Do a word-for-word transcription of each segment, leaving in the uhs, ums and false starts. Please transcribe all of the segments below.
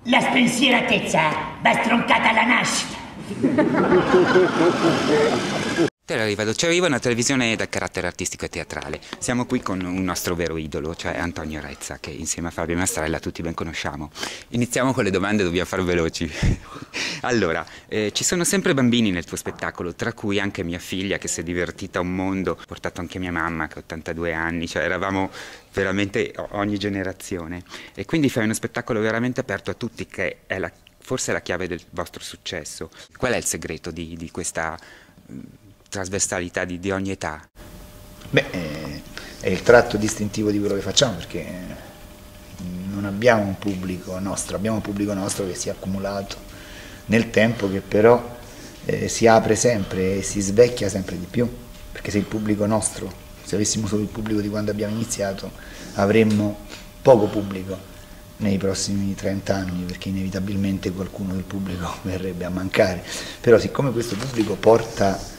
La spensieratezza va stroncata alla nascita. Te arriva, ci arriva una televisione dal carattere artistico e teatrale. Siamo qui con un nostro vero idolo, cioè Antonio Rezza, che insieme a Fabio Mastrella tutti ben conosciamo. Iniziamo con le domande, dobbiamo far veloci. Allora, eh, ci sono sempre bambini nel tuo spettacolo, tra cui anche mia figlia che si è divertita un mondo, ho portato anche mia mamma che ha ottantadue anni, cioè eravamo veramente ogni generazione. E quindi fai uno spettacolo veramente aperto a tutti, che è la, forse la chiave del vostro successo. Qual è il segreto di, di questa trasversalità di, di ogni età? Beh, è, è il tratto distintivo di quello che facciamo, perché non abbiamo un pubblico nostro, abbiamo un pubblico nostro che si è accumulato nel tempo, che però eh, si apre sempre e si svecchia sempre di più, perché se il pubblico nostro, se avessimo solo il pubblico di quando abbiamo iniziato, avremmo poco pubblico nei prossimi trenta anni, perché inevitabilmente qualcuno del pubblico verrebbe a mancare. Però siccome questo pubblico porta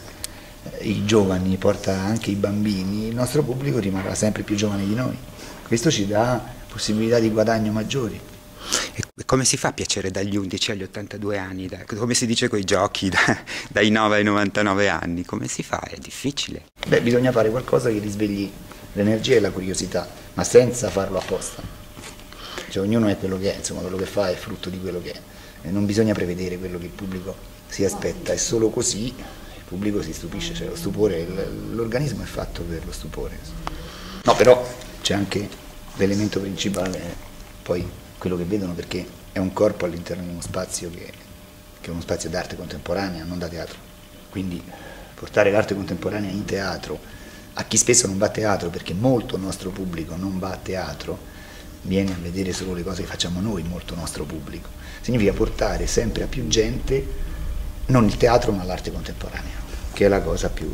i giovani, porta anche i bambini, il nostro pubblico rimarrà sempre più giovane di noi. Questo ci dà possibilità di guadagno maggiori. E come si fa a piacere dagli undici agli ottantadue anni? Da, come si dice coi giochi, da, dai nove ai novantanove anni? Come si fa? È difficile. Beh, bisogna fare qualcosa che risvegli l'energia e la curiosità, ma senza farlo apposta. Cioè, ognuno è quello che è, insomma, quello che fa è frutto di quello che è. E non bisogna prevedere quello che il pubblico si aspetta, è solo così il pubblico si stupisce, cioè lo stupore, l'organismo è fatto per lo stupore. No, però c'è anche l'elemento principale, poi quello che vedono, perché è un corpo all'interno di uno spazio che, che è uno spazio d'arte contemporanea, non da teatro. Quindi portare l'arte contemporanea in teatro, a chi spesso non va a teatro, perché molto nostro pubblico non va a teatro, viene a vedere solo le cose che facciamo noi, molto nostro pubblico. Significa portare sempre a più gente non il teatro ma l'arte contemporanea, che è la cosa più,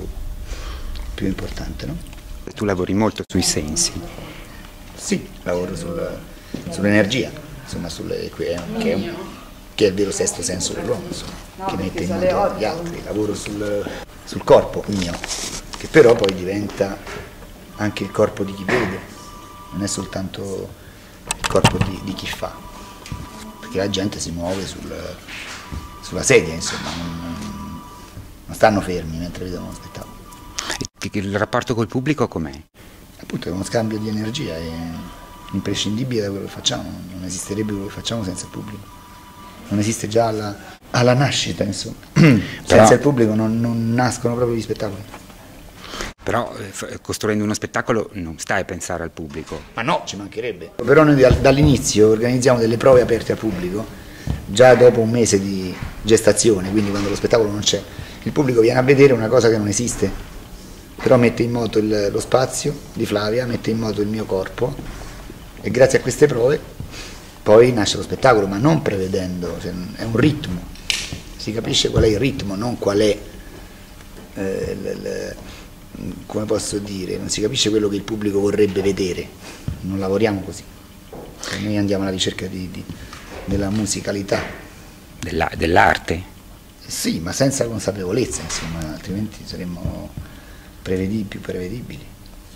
più importante, no? Tu lavori molto sui sensi. Sì, lavoro sul, sull'energia, insomma, sulle, che, è, che, è, che è il vero sesto senso dell'uomo, che mette in moto gli altri. Lavoro sul, sul corpo mio, che però poi diventa anche il corpo di chi vede, non è soltanto il corpo di, di chi fa, perché la gente si muove sul, sulla sedia, insomma, non, non stanno fermi mentre vedono lo spettacolo. Il rapporto col pubblico com'è? Appunto è uno scambio di energia, è imprescindibile da quello che facciamo, non esisterebbe quello che facciamo senza il pubblico, non esiste già alla, alla nascita, insomma. Però, senza il pubblico non, non nascono proprio gli spettacoli. Però eh, costruendo uno spettacolo non stai a pensare al pubblico. Ma no, ci mancherebbe. Però noi dall'inizio organizziamo delle prove aperte al pubblico, già dopo un mese di gestazione, quindi quando lo spettacolo non c'è, il pubblico viene a vedere una cosa che non esiste, però mette in moto il, lo spazio di Flavia, mette in moto il mio corpo, e grazie a queste prove poi nasce lo spettacolo, ma non prevedendo, cioè, è un ritmo, si capisce qual è il ritmo, non qual è, eh, l, l, come posso dire, non si capisce quello che il pubblico vorrebbe vedere, non lavoriamo così, cioè, noi andiamo alla ricerca di, di, della musicalità. Della, dell'arte? Sì, ma senza consapevolezza, insomma, altrimenti saremmo prevedibili, più prevedibili.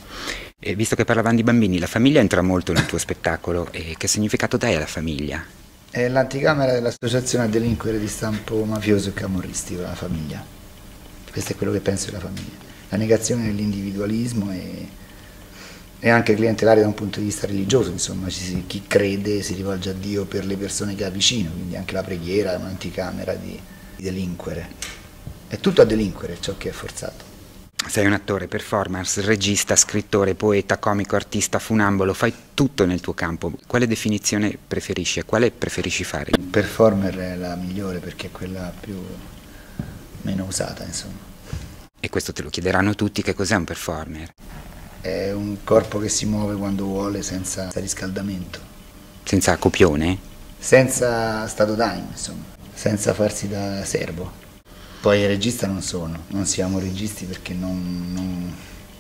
E visto che parlavamo di bambini, la famiglia entra molto nel tuo spettacolo, e che significato dai alla famiglia? È l'anticamera dell'associazione a delinquere di stampo mafioso e camorristico, la famiglia. Questo è quello che penso della famiglia. La negazione dell'individualismo e, e anche clientelare da un punto di vista religioso, insomma, ci, chi crede si rivolge a Dio per le persone che ha vicino, quindi anche la preghiera è un'anticamera di, di delinquere. È tutto a delinquere ciò che è forzato. Sei un attore, performance, regista, scrittore, poeta, comico, artista, funambolo, fai tutto nel tuo campo. Quale definizione preferisci e quale preferisci fare? Performer è la migliore perché è quella più meno usata, insomma. E questo te lo chiederanno tutti, che cos'è un performer? È un corpo che si muove quando vuole senza riscaldamento. Senza copione? Senza stato d'animo, insomma, senza farsi da servo. Poi regista non sono, non siamo registi perché non, non,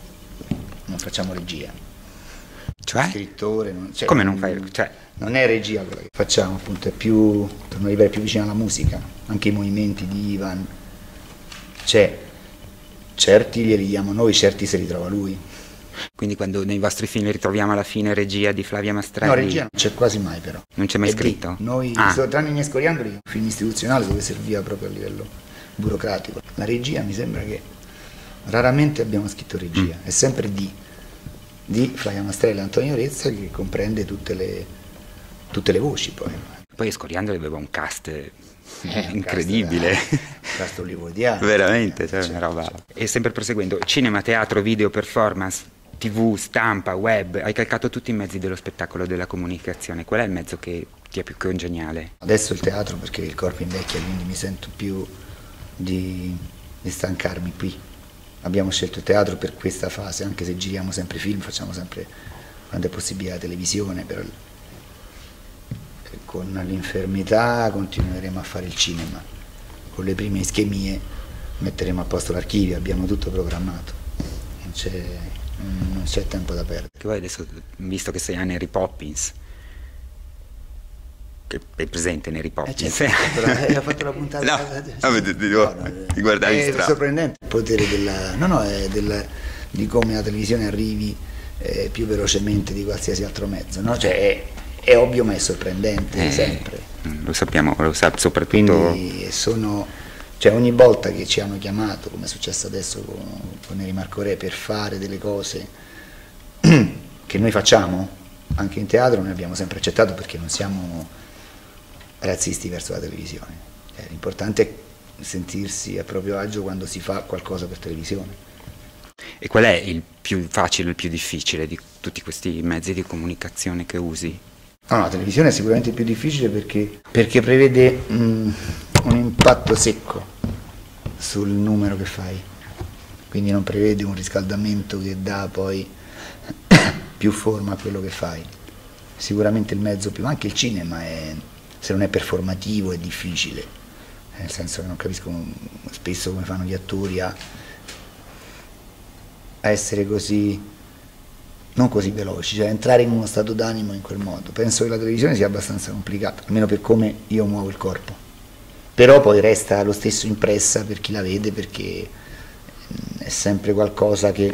non facciamo regia. Cioè? Scrittore, non, cioè, come non fai? Cioè? Non è regia quella che facciamo, appunto, è più, per arrivare più vicino alla musica, anche i movimenti di Ivan, c'è, certi glieli diamo noi, certi se li trova lui. Quindi quando nei vostri film ritroviamo alla fine regia di Flavia Mastrelli? No, regia non c'è quasi mai però. Non c'è mai E scritto? Di, noi, ah. tranne i miei Scoriandoli, un film istituzionale dove serviva proprio a livello burocratico. La regia mi sembra che raramente abbiamo scritto regia, mm. è sempre di, di Flavia Mastrelli e Antonio Rezza, che comprende tutte le, tutte le voci poi. Poi Scoriandoli aveva un cast Eh, incredibile, un cast hollywoodiano, veramente, cioè, certo, una roba. certo. E sempre proseguendo, cinema, teatro, video, performance, tv, stampa, web, hai calcato tutti i mezzi dello spettacolo, della comunicazione. Qual è il mezzo che ti è più congeniale? Adesso il teatro, perché il corpo invecchia, quindi mi sento più di, di stancarmi qui. Abbiamo scelto il teatro per questa fase, anche se giriamo sempre film, facciamo sempre, quando è possibile, la televisione, però con l'infermità continueremo a fare il cinema, con le prime ischemie metteremo a posto l'archivio, abbiamo tutto programmato, non c'è, non c'è tempo da perdere. Che voi adesso, visto che sei a Mary Poppins, che è presente Mary Poppins, eh certo, hai fatto la puntata. No, no, ti, ti, no, no, ti guardavi è strano. sorprendente il potere della, no, no, è della, di come la televisione arrivi eh, più velocemente di qualsiasi altro mezzo, no? Cioè, è, è ovvio, ma è sorprendente eh, sempre. Lo sappiamo, lo sa soprattutto. Quindi sono, cioè ogni volta che ci hanno chiamato, come è successo adesso con, con Neri Marco Re, per fare delle cose che noi facciamo anche in teatro, noi abbiamo sempre accettato, perché non siamo razzisti verso la televisione. Eh, l'importante è sentirsi a proprio agio quando si fa qualcosa per televisione. E qual è il più facile e il più difficile di tutti questi mezzi di comunicazione che usi? No, no, la televisione è sicuramente più difficile perché, perché prevede mh, un impatto secco sul numero che fai, quindi non prevede un riscaldamento che dà poi più forma a quello che fai. Sicuramente il mezzo più, anche il cinema è, se non è performativo, è difficile, nel senso che non capisco spesso come fanno gli attori a, a essere così, non così veloci, cioè entrare in uno stato d'animo in quel modo. Penso che la televisione sia abbastanza complicata, almeno per come io muovo il corpo, però poi resta lo stesso impressa per chi la vede, perché è sempre qualcosa che,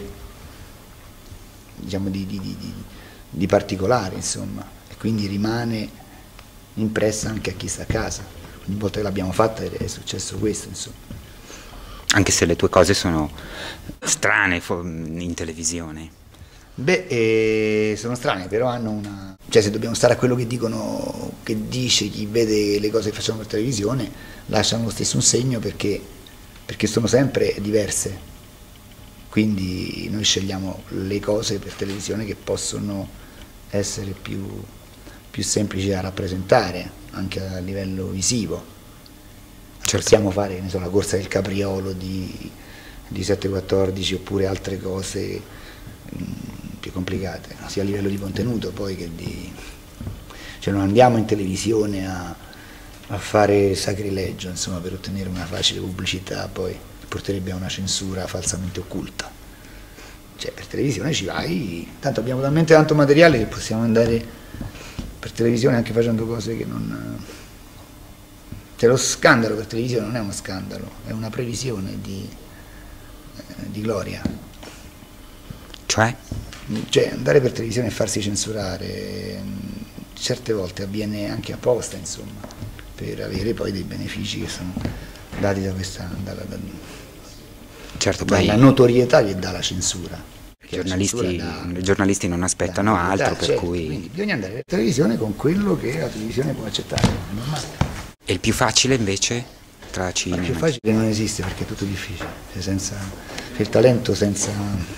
diciamo, di, di, di, di particolare, insomma, e quindi rimane impressa anche a chi sta a casa. Ogni volta che l'abbiamo fatta è successo questo, insomma. Anche se le tue cose sono strane in televisione. Beh, eh, sono strane, però hanno una... Cioè, se dobbiamo stare a quello che dicono, che dice chi vede le cose che facciamo per televisione, lasciano lo stesso un segno, perché, perché sono sempre diverse. Quindi noi scegliamo le cose per televisione che possono essere più, più semplici da rappresentare, anche a livello visivo. Certo. Possiamo fare, ne so, la corsa del capriolo di, di sette quattordici, oppure altre cose mh, più complicate, sia a livello di contenuto poi che di... Cioè non andiamo in televisione a, a fare sacrilegio, insomma, per ottenere una facile pubblicità poi che porterebbe a una censura falsamente occulta. Cioè per televisione ci vai, tanto abbiamo talmente tanto materiale che possiamo andare per televisione anche facendo cose che non... Cioè lo scandalo per televisione non è uno scandalo, è una previsione di, eh, di gloria. Cioè? Cioè andare per televisione e farsi censurare certe volte avviene anche apposta, insomma, per avere poi dei benefici che sono dati da questa, dalla, da, certo, dalla poi notorietà che dà la censura. I giornalisti, da, i giornalisti non aspettano altro, per certo, cui... Quindi bisogna andare per televisione con quello che la televisione può accettare, è normale. E il più facile invece tra cinema? Il più facile non esiste, perché è tutto difficile, cioè senza, il talento senza,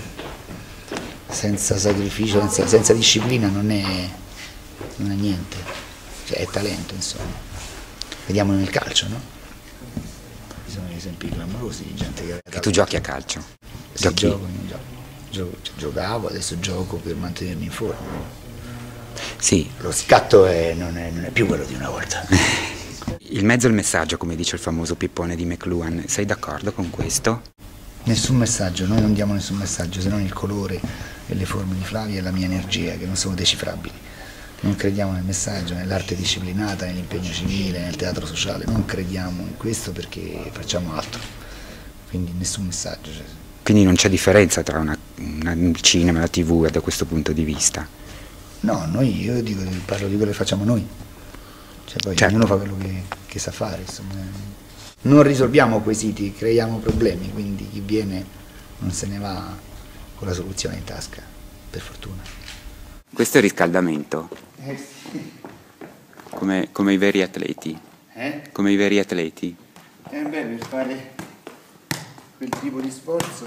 senza sacrificio, senza, senza disciplina non è, non è niente, cioè è talento, insomma. Vediamo nel calcio, no? Ci sono esempi clamorosi di gente che... Che tu giochi a calcio? Sì, Giochi? Gioco, gioco, gioco, giocavo, adesso gioco per mantenermi in forma. Sì. Lo scatto è, non, è, non è più quello di una volta. Il mezzo è il messaggio, come dice il famoso pippone di McLuhan. Sei d'accordo con questo? Nessun messaggio, noi non diamo nessun messaggio, se non il colore e le forme di Flavia e la mia energia, che non sono decifrabili. Non crediamo nel messaggio, nell'arte disciplinata, nell'impegno civile, nel teatro sociale, non crediamo in questo perché facciamo altro. Quindi nessun messaggio. Cioè. Quindi non c'è differenza tra una, una, il cinema e la tivù da questo punto di vista? No, noi, io dico, parlo di quello che facciamo noi, cioè poi certo. Ognuno fa quello che, che sa fare, insomma. Non risolviamo quesiti, creiamo problemi, quindi chi viene non se ne va con la soluzione in tasca, per fortuna. Questo è il riscaldamento, Eh sì. come, come i veri atleti, Eh? come i veri atleti. Eh beh, per fare quel tipo di sforzo,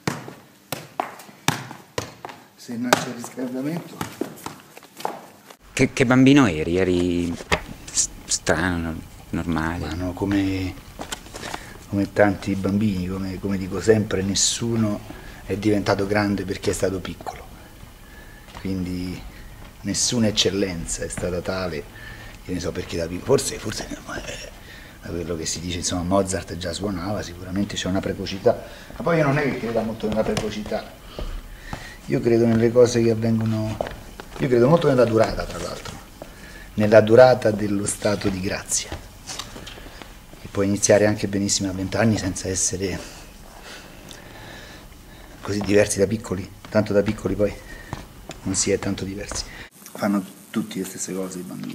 se non c'è riscaldamento. Che, che bambino eri? Eri strano, normale? Ma no, come, come tanti bambini, come, come dico sempre, nessuno è diventato grande perché è stato piccolo. Quindi nessuna eccellenza è stata tale, che ne so perché da piccolo, forse, forse eh, da quello che si dice, insomma, Mozart già suonava, sicuramente c'è una precocità, ma poi io non è che creda molto nella precocità, io credo nelle cose che avvengono, io credo molto nella durata, tra l'altro, nella durata dello stato di grazia, che può iniziare anche benissimo a vent'anni senza essere così diversi da piccoli, tanto da piccoli poi non si è tanto diversi. Fanno tutti le stesse cose i bambini,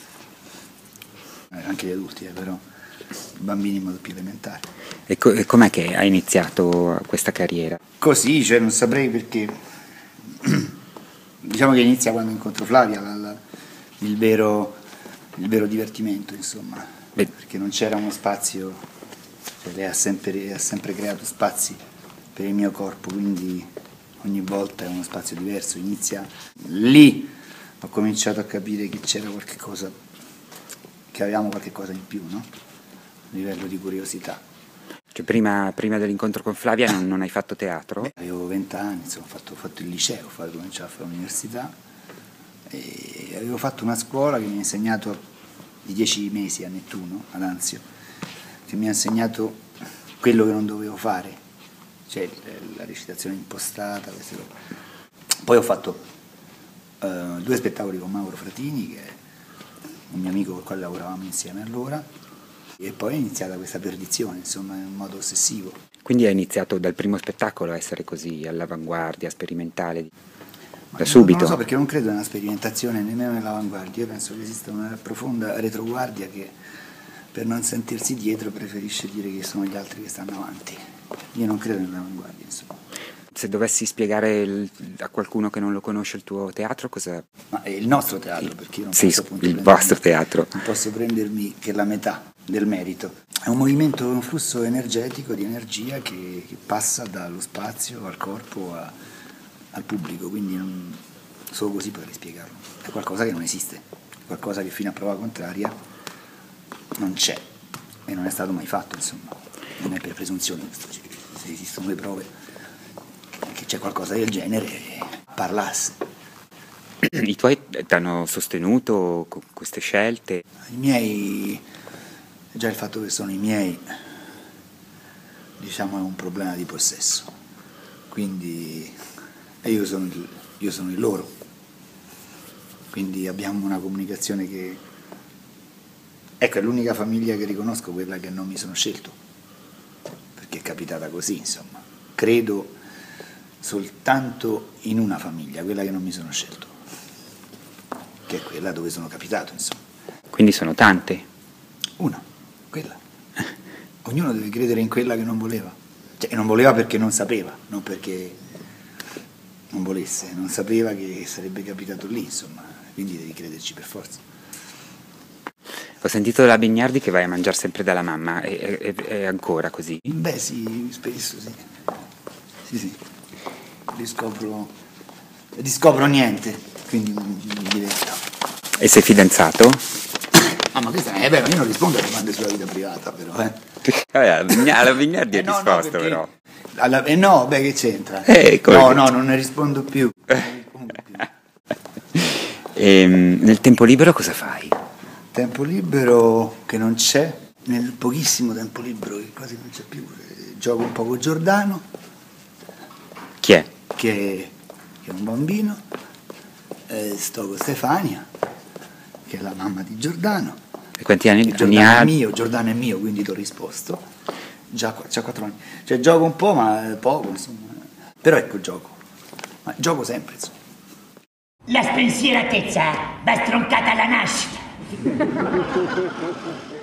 eh, anche gli adulti, eh, però i bambini in modo più elementare. E, co- e com'è che hai iniziato questa carriera? Così, cioè non saprei perché, diciamo che inizia quando incontro Flavia, la, la, il, vero, il vero divertimento, insomma, Beh. Perché non c'era uno spazio, cioè lei ha sempre, ha sempre creato spazi per il mio corpo, quindi ogni volta è uno spazio diverso, inizia lì, ho cominciato a capire che c'era qualche cosa, che avevamo qualche cosa in più, no? A livello di curiosità. Cioè prima, prima dell'incontro con Flavia non, non hai fatto teatro? Beh, avevo vent'anni, insomma, ho fatto, ho fatto il liceo, ho fatto, ho cominciato a fare l'università e avevo fatto una scuola che mi ha insegnato di dieci mesi a Nettuno, ad Anzio, che mi ha insegnato quello che non dovevo fare, cioè la recitazione impostata, queste cose. Poi ho fatto uh, due spettacoli con Mauro Fratini, che è un mio amico con il quale lavoravamo insieme allora, e poi è iniziata questa perdizione, insomma, in modo ossessivo. Quindi hai iniziato dal primo spettacolo a essere così all'avanguardia, sperimentale, Ma da non, subito? Non lo so, perché non credo nella sperimentazione nemmeno nell'avanguardia, io penso che esista una profonda retroguardia che per non sentirsi dietro preferisce dire che sono gli altri che stanno avanti. Io non credo nell'avanguardia, insomma. Se dovessi spiegare il, a qualcuno che non lo conosce il tuo teatro, cosa... Ma è il nostro teatro, perché io non Sì, posso appunto il prendermi- vostro teatro. non posso prendermi che la metà del merito. È un movimento, un flusso energetico, di energia che, che passa dallo spazio al corpo a, al pubblico, quindi non, solo così potrei spiegarlo. È qualcosa che non esiste, qualcosa che fino a prova contraria non c'è e non è stato mai fatto, insomma. Non è per presunzione, se esistono le prove che c'è qualcosa del genere, parlasse. I tuoi ti hanno sostenuto con queste scelte? I miei, già il fatto che sono i miei, diciamo, è un problema di possesso, quindi e io sono, il, io sono il loro, quindi abbiamo una comunicazione che, ecco, è l'unica famiglia che riconosco, quella che non mi sono scelto, perché è capitata così, insomma. Credo soltanto in una famiglia, quella che non mi sono scelto, che è quella dove sono capitato, insomma. Quindi sono tante? Una, quella. Ognuno deve credere in quella che non voleva. Cioè, non voleva perché non sapeva, non perché non volesse, non sapeva che sarebbe capitato lì, insomma, quindi devi crederci per forza. Ho sentito dalla Bignardi che vai a mangiare sempre dalla mamma, è, è, è ancora così? Beh sì, spesso sì. Sì, sì. Riscopro, riscopro niente, quindi mi diverto. E sei fidanzato? Ah, ma questa è vero, io non rispondo alle domande sulla vita privata, però, eh. Vabbè, alla Vigna- alla Bignardi Eh, hai no, no, risposto, perché- però. Alla- eh no, beh, che c'entra? Eh, come no, che- no, non ne rispondo più. Non ne rispondo più. E, nel tempo libero cosa fai? Tempo libero che non c'è, nel pochissimo tempo libero che quasi non c'è più, eh, gioco un po' con Giordano, Chi è? che è, che è un bambino, eh, sto con Stefania, che è la mamma di Giordano. E quanti anni, E anni Giordano ha? è mio, Giordano è mio, quindi ti ho risposto. già, già quattro anni. Cioè gioco un po', ma poco, insomma. Però ecco, gioco. Ma gioco sempre, insomma. La spensieratezza va stroncata alla nascita.